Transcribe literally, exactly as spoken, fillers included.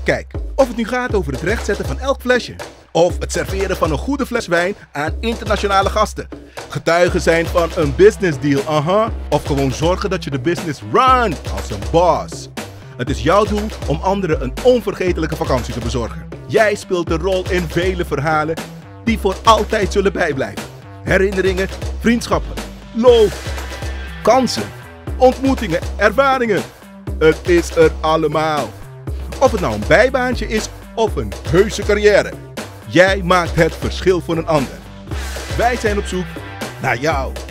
Kijk, of het nu gaat over het rechtzetten van elk flesje, of het serveren van een goede fles wijn aan internationale gasten, getuige zijn van een business deal, aha, of gewoon zorgen dat je de business runt als een boss. Het is jouw doel om anderen een onvergetelijke vakantie te bezorgen. Jij speelt een rol in vele verhalen die voor altijd zullen bijblijven. Herinneringen, vriendschappen, lol, kansen, ontmoetingen, ervaringen. Het is er allemaal. Of het nou een bijbaantje is of een heuse carrière. Jij maakt het verschil voor een ander. Wij zijn op zoek naar jou.